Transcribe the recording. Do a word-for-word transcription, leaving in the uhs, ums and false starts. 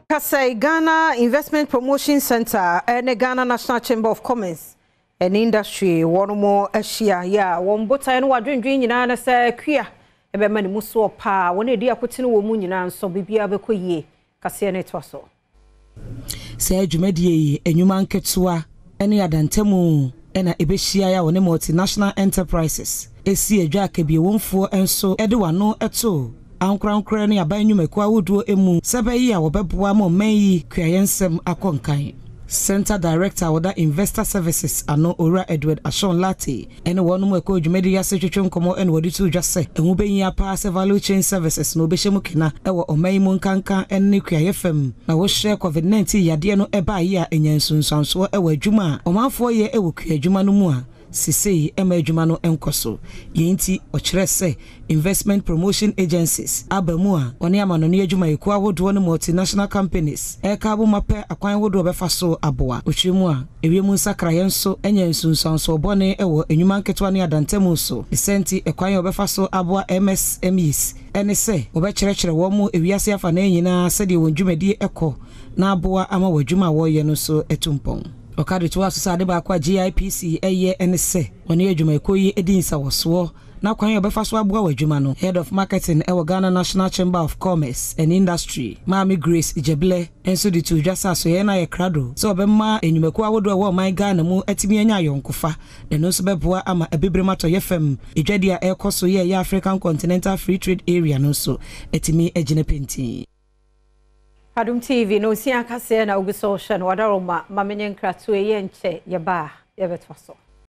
Kasai Ghana Investment Promotion Center and the Ghana National Chamber of Commerce and Industry one more Asia ya one bota and what dream dream na say queer e be mani muso pa one e dia kwetene wo mu nyina nso bibia be koyie kase ne toso say dwumadie enwuma nketua ene adantemu ena ebehia ya one multinational enterprises esi adwa akabie wonfo enso ede wano eto ankran ne aban nwumakwa woduo emu sebayi a wobeboa mo manyi kwayensem akonkan Center Director Oda Investor Services ano Ora Edward Ashon Lati ene wonu mo ekọ dwumadi ya setwetwe nkomo ene wodi tu dwase ehu benyi apa se value chain services no behye mukina ewo oman mu nkankan ene kwayefem na wo hye covid nineteen yade no eba yi a enyansunsanso ewo adwuma omanfo ye ewo kwayadwuma no mu a sisei ema adwuma no enkoso yenti okyerese investment promotion agencies abamu a one amano ne adwuma ekwa wodo no multinational companies e ka bo mape akwan wodo befa so aboa otwemu a ewiemu nsakra yenso enya nsunsanso bone ewo enwuma nketwa ne adantemu so senti ekwan obefa so aboa M S M Es ene se obekyerɛkyerɛ wo mu ewiase afa na nyina sɛde wondwumadi ekɔ na aboa ama wadwuma wo ye no so etumpon Okade to asosade ba kwa G I P C eye ense oni adwuma ekoyi edinsa woso na kwan obefa so aboa wadwuma no Head of Marketing ewo Ghana National Chamber of Commerce and Industry Mami Grace Ijeble enso di tu dwasa so ye na ye krado so obemma enwumako awodo ewo man Ghana mu atimi anya yonkofa eno so beboa ama ebebremato yefem edwade a ekoso ye ye African Continental Free Trade Area no so atimi agine penti Adom T V no sia kase na uguso hye no wadaroma mamenye nkratu ye nche ye ba ye betwaso